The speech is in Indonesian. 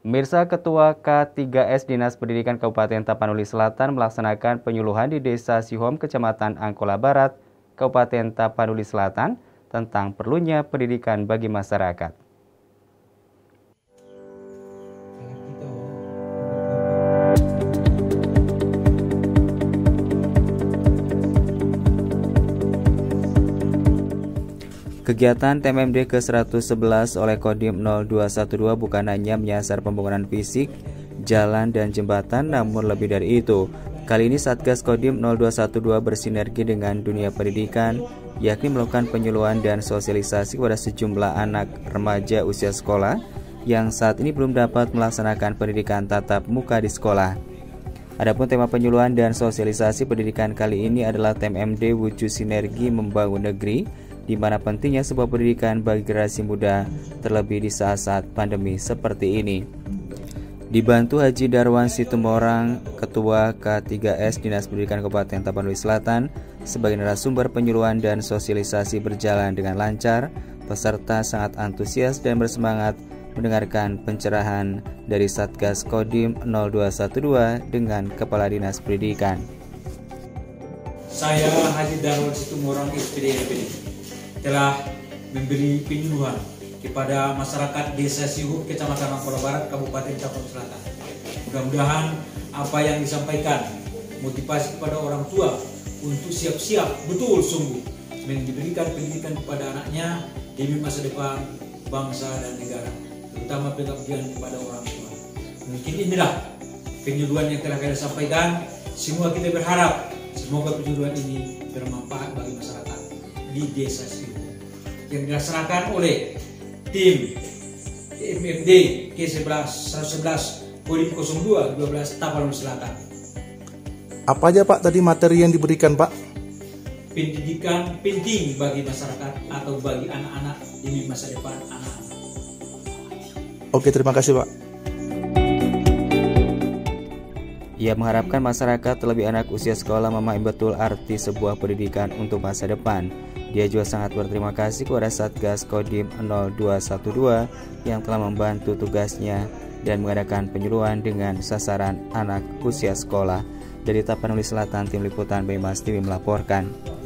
Pemirsa, Ketua K3S Dinas Pendidikan Kabupaten Tapanuli Selatan melaksanakan penyuluhan di Desa Sihom, Kecamatan Angkola Barat, Kabupaten Tapanuli Selatan, tentang perlunya pendidikan bagi masyarakat. Kegiatan TMMD ke-111 oleh Kodim 0212 bukan hanya menyasar pembangunan fisik, jalan, dan jembatan, namun lebih dari itu. Kali ini Satgas Kodim 0212 bersinergi dengan dunia pendidikan, yakni melakukan penyuluhan dan sosialisasi kepada sejumlah anak remaja usia sekolah yang saat ini belum dapat melaksanakan pendidikan tatap muka di sekolah. Adapun tema penyuluhan dan sosialisasi pendidikan kali ini adalah TMMD Wujud Sinergi Membangun Negeri, di mana pentingnya sebuah pendidikan bagi generasi muda, terlebih di saat-saat pandemi seperti ini. Dibantu Haji Darwan Situmorang, Ketua K3S Dinas Pendidikan Kabupaten Tapanuli Selatan, sebagai narasumber penyuluhan dan sosialisasi berjalan dengan lancar, peserta sangat antusias dan bersemangat mendengarkan pencerahan dari Satgas Kodim 0212 dengan Kepala Dinas Pendidikan. Saya Haji Darwan Situmorang, SPD telah memberi penyuluhan kepada masyarakat Desa Sihom, Kecamatan Angkola Barat, Kabupaten Tapanuli Selatan. Mudah-mudahan apa yang disampaikan motivasi kepada orang tua untuk siap-siap betul sungguh memberikan pendidikan kepada anaknya demi masa depan bangsa dan negara, terutama pengabdian kepada orang tua. Mungkin inilah penyuluhan yang telah kita sampaikan. Semua kita berharap semoga penyuluhan ini bermanfaat bagi masyarakat di Desa Sihom yang dilaksanakan oleh tim TMMD K111 Kodim 0212 Tapanuli Selatan. Apa aja Pak tadi materi yang diberikan Pak? Pendidikan penting bagi masyarakat atau bagi anak-anak demi masa depan anak-anak. Oke, terima kasih Pak. Ia mengharapkan masyarakat, terlebih anak usia sekolah, memahami betul arti sebuah pendidikan untuk masa depan. Dia juga sangat berterima kasih kepada Satgas Kodim 0212 yang telah membantu tugasnya dan mengadakan penyuluhan dengan sasaran anak usia sekolah. Dari Tapanuli Selatan, Tim Liputan BMAS TV melaporkan.